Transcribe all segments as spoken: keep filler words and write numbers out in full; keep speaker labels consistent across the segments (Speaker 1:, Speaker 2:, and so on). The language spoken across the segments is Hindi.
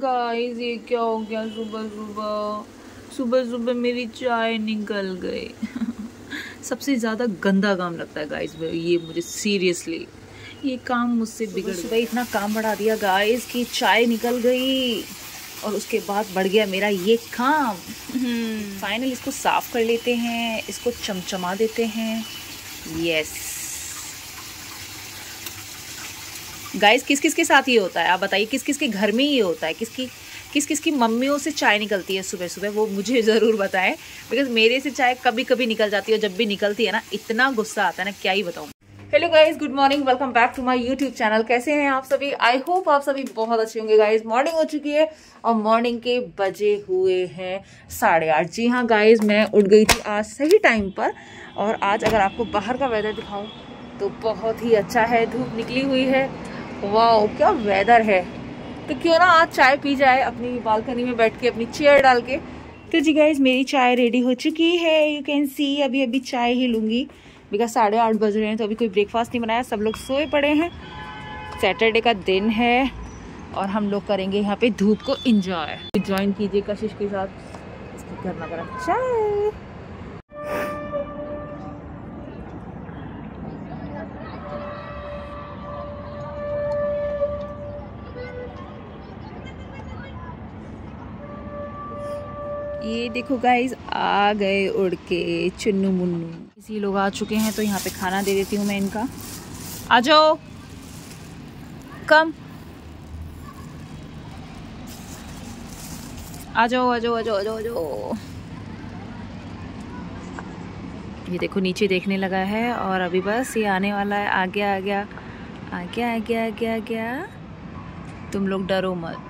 Speaker 1: गाइस ये क्या हो गया, सुबह सुबह सुबह सुबह मेरी चाय निकल गई। सबसे ज़्यादा गंदा काम लगता है गाइस ये मुझे, सीरियसली ये काम मुझसे बिगड़ गया। इतना काम बढ़ा दिया गाइस कि चाय निकल गई और उसके बाद बढ़ गया मेरा ये काम। फाइनल इसको साफ कर लेते हैं, इसको चमचमा देते हैं। यस गाइस, किस किस के साथ ये होता है आप बताइए, किस किस के घर में ये होता है, किसकी किस किस की मम्मियों से चाय निकलती है सुबह सुबह, वो मुझे ज़रूर बताएं। बिकॉज मेरे से चाय कभी कभी निकल जाती है, जब भी निकलती है ना इतना गुस्सा आता है ना, क्या ही बताऊँ। Hello guys, good morning, welcome back to my YouTube channel. कैसे हैं आप सभी? आई होप आप सभी बहुत अच्छे होंगे गाइज। मॉर्निंग हो चुकी है और मॉर्निंग के बजे हुए हैं साढ़े आठ। जी हाँ गाइज, मैं उठ गई थी आज सही टाइम पर। और आज अगर आपको बाहर का वेदर दिखाऊं तो बहुत ही अच्छा है, धूप निकली हुई है। वाह क्या वेदर है। तो क्यों ना आज चाय पी जाए अपनी बालकनी में बैठ के, अपनी चेयर डाल के। तो जी गाइज, मेरी चाय रेडी हो चुकी है, यू कैन सी। अभी अभी चाय ही लूँगी बिकॉज साढ़े आठ बज रहे हैं, तो अभी कोई ब्रेकफास्ट नहीं बनाया, सब लोग सोए पड़े हैं। सैटरडे का दिन है और हम लोग करेंगे यहाँ पे धूप को एंजॉय। ज्वाइन कीजिए कशिश के साथ इसकी गर्मा गर्म चाय। ये देखो गाइज, आ गए उड़ के चुन्नू मुन्नू। इसी लोग आ चुके हैं तो यहाँ पे खाना दे देती हूँ मैं इनका। आ जाओ, कम आ जाओ आ जाओ आ जाओ आ जाओ आ जाओ। ये देखो नीचे देखने लगा है और अभी बस ये आने वाला है। आ गया आ गया आ गया आ गया आ गया आ गया। तुम लोग डरो मत।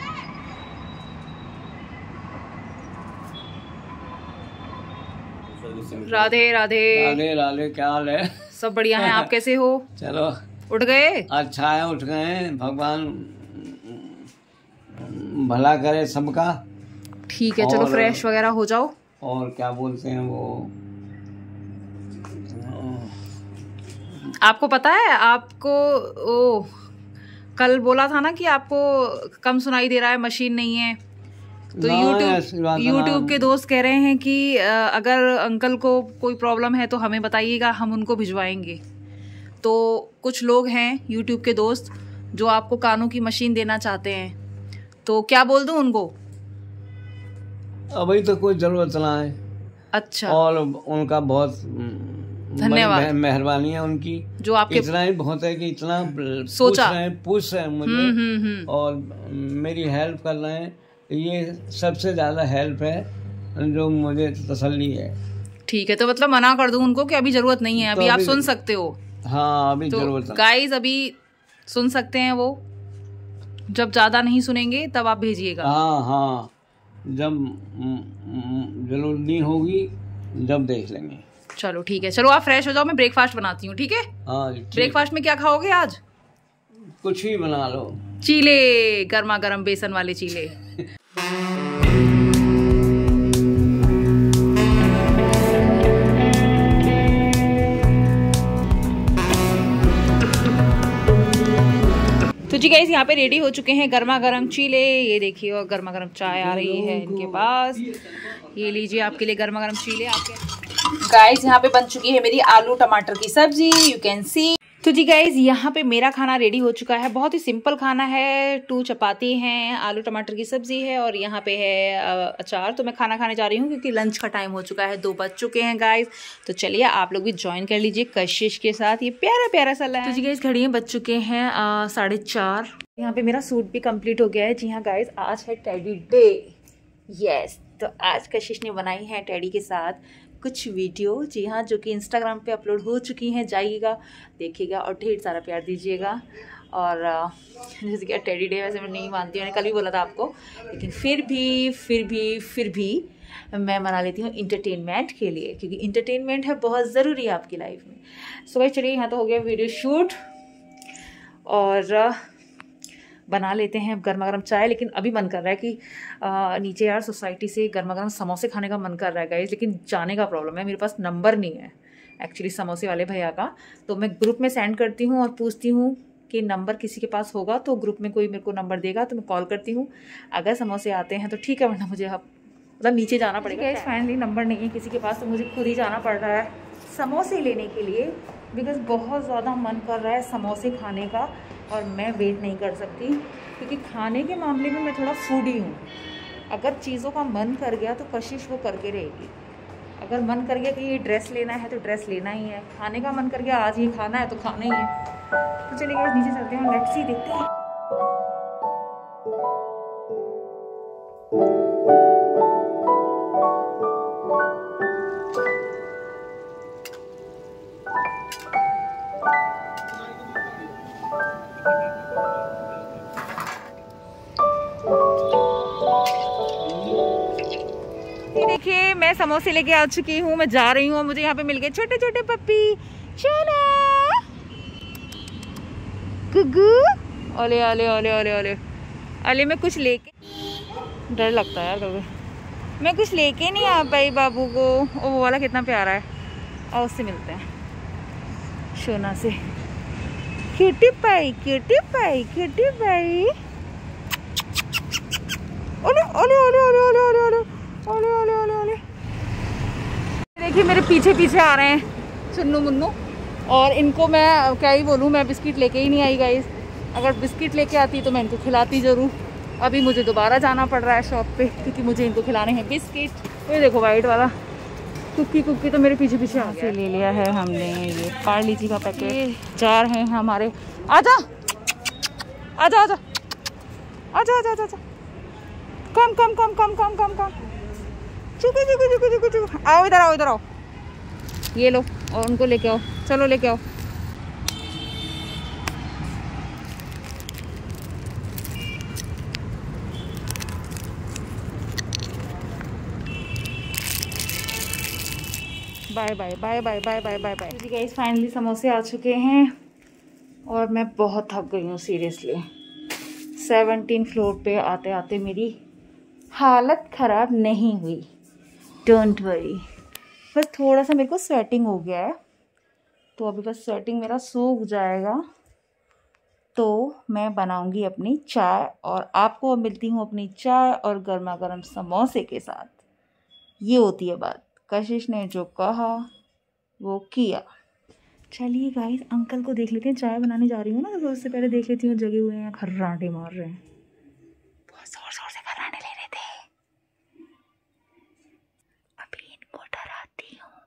Speaker 1: राधे राधे
Speaker 2: राधे राधे, क्या हाल है?
Speaker 1: सब बढ़िया है, आप कैसे हो?
Speaker 2: चलो
Speaker 1: उठ गए?
Speaker 2: अच्छा है, उठ गए। भगवान भला करे सबका।
Speaker 1: ठीक है, चलो फ्रेश वगैरह हो जाओ।
Speaker 2: और क्या बोलते हैं वो,
Speaker 1: आपको पता है, आपको ओ कल बोला था ना कि आपको कम सुनाई दे रहा है, मशीन नहीं है। तो यूट्यूब यूट्यूब के दोस्त कह रहे हैं कि अगर अंकल को कोई प्रॉब्लम है तो हमें बताइएगा, हम उनको भिजवाएंगे। तो कुछ लोग हैं यूट्यूब के दोस्त जो आपको कानों की मशीन देना चाहते हैं, तो क्या बोल दूं उनको?
Speaker 2: अभी तो कोई जरूरत ना है। अच्छा। और उनका बहुत
Speaker 1: धन्यवाद,
Speaker 2: मेहरबानी है उनकी, जो आपके इतना ही बहुत है कि इतना सोचा पूछ रहे हैं पूछ रहे हैं मुझे। हुँ, हुँ, हुँ। और मेरी हेल्प कर रहे हैं। ये सबसे ज्यादा हेल्प है जो मुझे तसल्ली है। ठीक है, तो मतलब मना कर दूं उनको कि अभी जरूरत नहीं है, अभी तो आप अभी, सुन सकते हो। हाँ अभी तो जरूरत है गाइस, अभी सुन सकते हैं वो। जब ज्यादा नहीं सुनेंगे तब आप भेजिएगा। हाँ हाँ, जब जरूरत नहीं होगी जब देख लेंगे। चलो ठीक है, चलो आप फ्रेश हो जाओ, मैं ब्रेकफास्ट बनाती हूँ। ठीक है? हाँ। ब्रेकफास्ट में क्या खाओगे आज? कुछ ही बना लो। चीले, गर्मा गर्म बेसन वाले चीले। तो जी गाइस, यहाँ पे रेडी हो चुके हैं गर्मा गर्म चीले। ये देखिए, और गर्मा गर्म चाय आ रही है इनके पास। ये लीजिए आपके लिए गर्मा गर्म चीले। आपके गाइस यहाँ पे बन चुकी है मेरी आलू टमाटर की सब्जी, यू कैन सी। तो जी गाइज, यहाँ पे मेरा खाना रेडी हो चुका है। बहुत ही सिंपल खाना है, टू चपाती हैं, आलू टमाटर की सब्जी है और यहाँ पे है अचार। तो मैं खाना खाने जा रही हूँ क्योंकि लंच का टाइम हो चुका है, दो बज चुके हैं गाइज। तो चलिए आप लोग भी ज्वाइन कर लीजिए कशिश के साथ। ये प्यारा प्यारा सा लंच। तो जी गाइज, घड़ियाँ बज चुके हैं साढ़े चार। यहाँ पे मेरा सूट भी कम्प्लीट हो गया है। जी हाँ गाइज, आज है टेडी डे। यस, तो आज कशिश ने बनाई है टेडी के साथ कुछ वीडियो। जी हाँ, जो कि इंस्टाग्राम पे अपलोड हो चुकी हैं, जाइएगा देखिएगा और ढेर सारा प्यार दीजिएगा। और जैसे कि टेडी डे वैसे मैं नहीं मानती हूँ, मैंने कल भी बोला था आपको, लेकिन फिर भी फिर भी फिर भी मैं मना लेती हूँ इंटरटेनमेंट के लिए, क्योंकि इंटरटेनमेंट है बहुत ज़रूरी है आपकी लाइफ में। सो भाई चलिए, यहाँ तो हो गया वीडियो शूट और बना लेते हैं गर्मा गर्म चाय। लेकिन अभी मन कर रहा है कि आ, नीचे यार सोसाइटी से गर्मा गर्म समोसे खाने का मन कर रहा है गाइस, लेकिन जाने का प्रॉब्लम है, मेरे पास नंबर नहीं है एक्चुअली समोसे वाले भैया का। तो मैं ग्रुप में सेंड करती हूँ और पूछती हूँ
Speaker 1: कि नंबर किसी के पास होगा तो ग्रुप में कोई मेरे को नंबर देगा तो मैं कॉल करती हूँ। अगर समोसे आते हैं तो ठीक है, वरना मुझे अब मतलब नीचे जाना पड़ेगा। फाइनली नंबर नहीं है किसी के पास तो मुझे खुद ही जाना पड़ रहा है समोसे लेने के लिए, बिकॉज़ बहुत ज़्यादा मन कर रहा है समोसे खाने का और मैं वेट नहीं कर सकती, क्योंकि खाने के मामले में मैं थोड़ा फूडी हूँ। अगर चीज़ों का मन कर गया तो कशिश वो करके रहेगी। अगर मन कर गया कि ये ड्रेस लेना है तो ड्रेस लेना ही है, खाने का मन कर गया आज ये खाना है तो खाना ही है। तो चलिए गाइस नीचे चलते हैं, लेट्स सी, देखते हैं। देखिए मैं समोसे लेके आ चुकी हूँ, मैं जा रही हूँ। मुझे यहाँ पे मिल गए छोटे छोटे पप्पी। चलो गुगू, ओले ओले ओले ओले ओले ओले। मैं कुछ लेके, डर लगता है यार कभी, मैं कुछ लेके नहीं आ पाई बाबू को। ओ वो वाला कितना प्यारा है, और उससे मिलते हैं शोना से। Cutie pie cutie pie cutie pie. ओले ओले ओले ओले ओले ओले ओले ओले ओले ओले ओले। देखिए मेरे पीछे पीछे आ रहे हैं चुन्नू मुन्नू, और इनको मैं क्या ही बोलूँ, मैं बिस्किट लेके ही नहीं आई गाइस। अगर बिस्किट लेके आती तो मैं इनको खिलाती ज़रूर। अभी मुझे दोबारा जाना पड़ रहा है शॉप पे, क्योंकि मुझे इनको खिलाने हैं बिस्किट। ये देखो वाइट वाला कुक्की कुक्की तो मेरे पीछे पीछे आ गया। ले लिया है हमने ये पार लीची का पैकेट। चार हैं हमारे। आजा आजा आजा आजा आजा आजा, कम कम कम कम कम कम कम, चुकू चुकू चुकू चुकू चुकू। आओ इधर आओ इधर आओ, ये लो और उनको लेके आओ, चलो लेके आओ। Bye bye bye bye bye bye bye bye. जी गाइस फाइनली समोसे आ चुके हैं और मैं बहुत थक गई हूँ सीरियसली। सेवनटीन फ्लोर पे आते आते मेरी हालत ख़राब नहीं हुई, डोंट वरी। बस थोड़ा सा मेरे को स्वेटिंग हो गया है, तो अभी बस स्वेटिंग मेरा सूख जाएगा तो मैं बनाऊंगी अपनी चाय, और आपको मिलती हूँ अपनी चाय और गर्मा गर्म समोसे के साथ। ये होती है बात, कशिश ने जो कहा वो किया। चलिए गाइस अंकल को देख लेते हैं, चाय बनाने जा रही हूँ ना तो उससे पहले देख लेती हूँ जगे हुए हैं, खर्राटे मार रहे हैं, बहुत जोर जोर से खर्राटे ले रहे थे। अभी इनको डराती हूँ।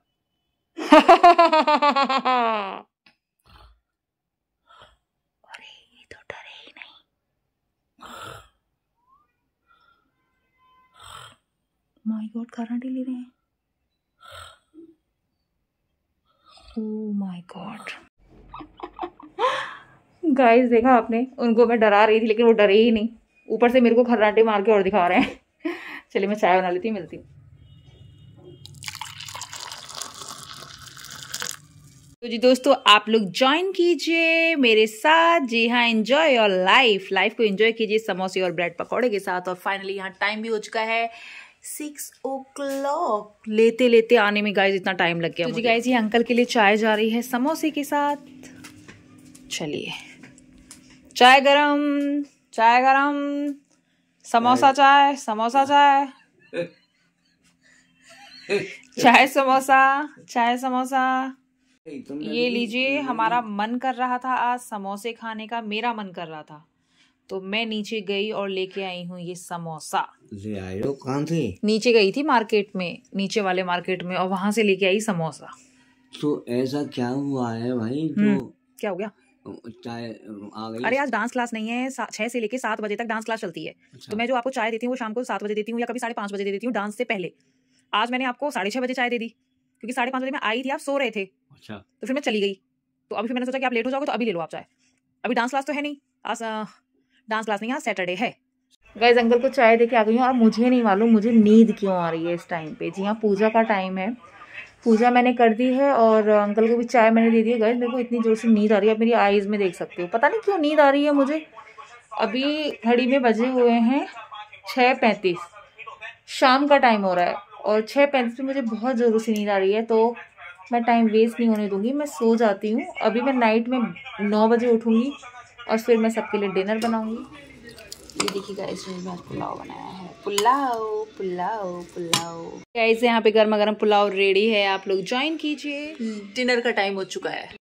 Speaker 1: अरे ये तो डरे ही नहीं। माय गॉड खर्राटे ले रहे हैं। ओह माय गॉड गाइस देखा आपने, उनको मैं डरा रही थी लेकिन वो डरे ही नहीं, ऊपर से मेरे को खर्राटे मार के और दिखा रहे हैं। चलिए मैं चाय बना लेती हूँ, मिलती हूँ। तो जी दोस्तों आप लोग ज्वाइन कीजिए मेरे साथ। जी हाँ, एंजॉय योर लाइफ, लाइफ को एंजॉय कीजिए समोसे और ब्रेड पकौड़े के साथ। और फाइनली यहाँ टाइम भी हो चुका है सिक्स ओ क्लॉक। लेते लेते आने में गाइज इतना टाइम लग गया। तो जी गाइज ये अंकल के लिए चाय जा रही है समोसे के साथ। चलिए चाय गरम, चाय गरम, समोसा चाय, समोसा चाय, चाय समोसा, चाय समोसा। ये लीजिए, हमारा मन कर रहा था आज समोसे खाने का, मेरा मन कर रहा था तो मैं नीचे गई और लेके आई हूँ ये समोसा।
Speaker 3: ले आए हो कहाँ से?
Speaker 1: नीचे गई थी मार्केट में, नीचे वाले मार्केट में, और वहां से लेके आई समोसा।
Speaker 3: तो ऐसा क्या हुआ है भाई जो
Speaker 1: क्या हो गया?
Speaker 3: चाय आ गई?
Speaker 1: अरे आज डांस क्लास नहीं है, छह से लेके सात बजे तक डांस क्लास चलती है। अच्छा। तो मैं जो आपको चाय देती हूँ वो शाम को सात बजे देती हूँ या कभी साढ़े पाँच बजे दे देती हूँ डांस से पहले। आज मैंने आपको साढ़े छह बजे चाय दे दी क्योंकि साढ़े पाँच बजे मैं आई थी, आप सो रहे थे। अच्छा। तो फिर मैं चली गई, तो अभी फिर मैंने सोचा कि आप लेट हो जाओगे तो अभी ले लो आप चाय। अभी डांस क्लास तो है नहीं, आज डांस क्लास नहीं, आज सैटरडे है। गाइस अंकल को चाय दे के आ गई हूँ और मुझे नहीं मालूम मुझे नींद क्यों आ रही है इस टाइम पे। जी हाँ, पूजा का टाइम है, पूजा मैंने कर दी है और अंकल को भी चाय मैंने दे दी है। गाइस मेरे को इतनी जोर से नींद आ रही है, आप मेरी आईज में देख सकते हो, पता नहीं क्यों नींद आ रही है मुझे। अभी घड़ी में बजे हुए हैं छः पैंतीस, शाम का टाइम हो रहा है और छः पैंतीस में मुझे बहुत ज़ोरों से नींद आ रही है, तो मैं टाइम वेस्ट नहीं होने दूंगी, मैं सो जाती हूँ। अभी मैं नाइट में नौ बजे उठूँगी
Speaker 2: और फिर मैं सबके लिए डिनर बनाऊंगी। ये देखिए गाइस, मैंने आज पुलाव बनाया है, पुलाव पुलाव पुलाव। गाइस यहाँ पे गर्मा गर्म पुलाव रेडी है, आप लोग ज्वाइन कीजिए। डिनर का टाइम हो चुका है।